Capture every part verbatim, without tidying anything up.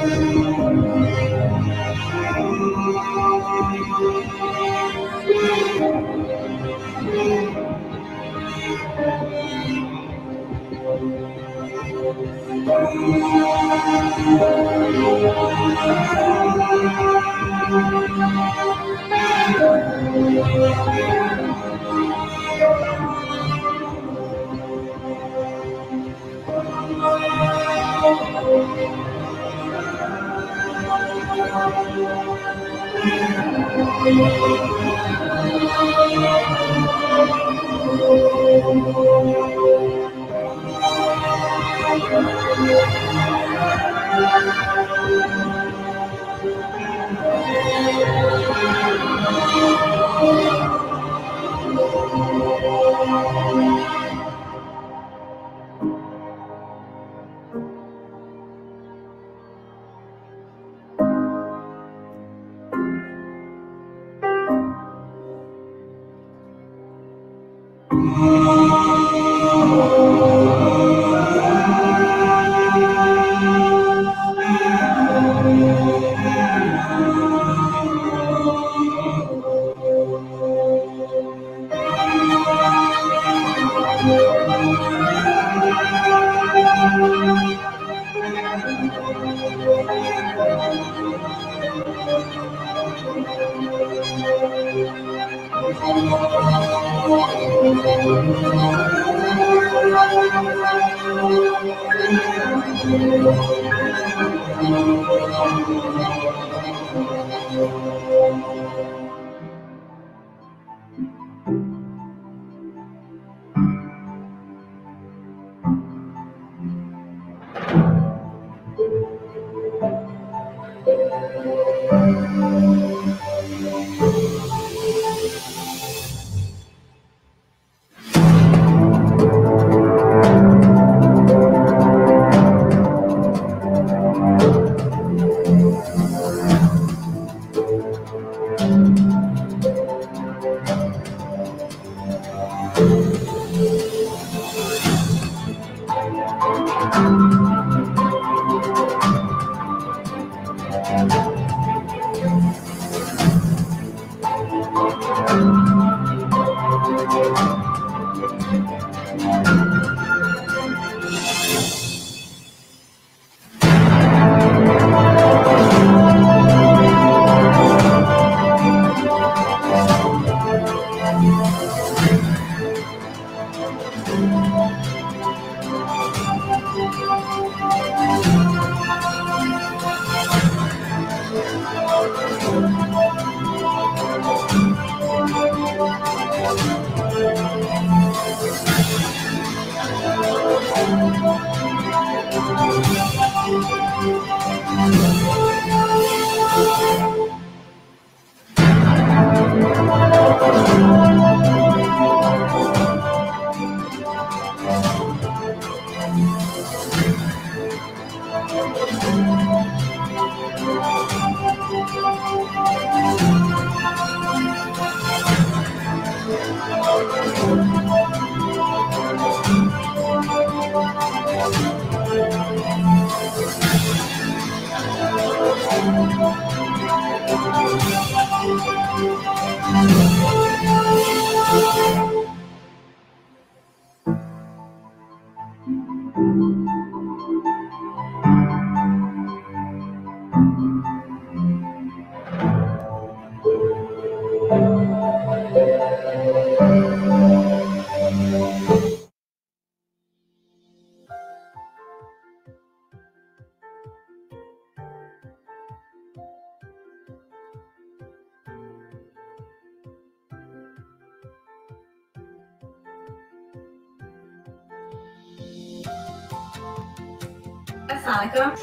Assalamualaikum.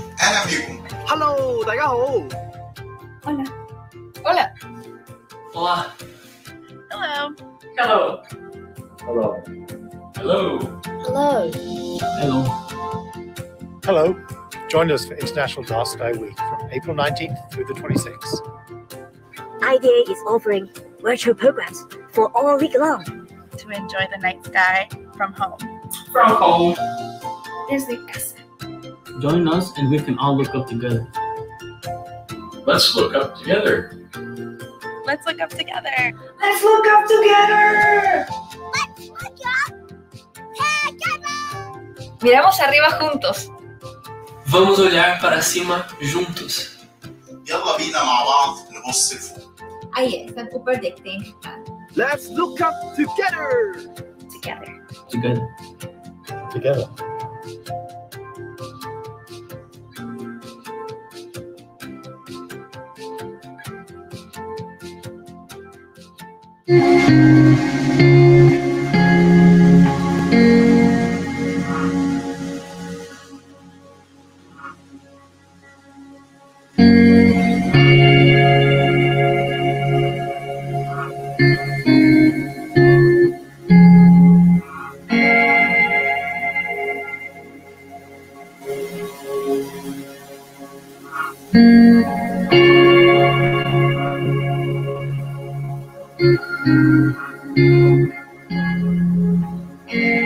Hello， 大家好。 Hola. Hola. Hola. Hello. Hello. Hello. Hello. Hello. Hello. Hello. Join us for International DarkSky Week from April nineteenth through the twenty-sixth. I D A is offering virtual programs for all week long To enjoy the night sky from home. From home. There's the S. Join us and we can all look up together. Let's look up together. Let's look up together. Let's look up together. Let's look up together. Miramos arriba juntos. Vamos olhar para cima juntos. يلا بينا مع بعض نبص لفوق. Aí é, estão predicting. Let's look up together. Together. Together. Together. Together.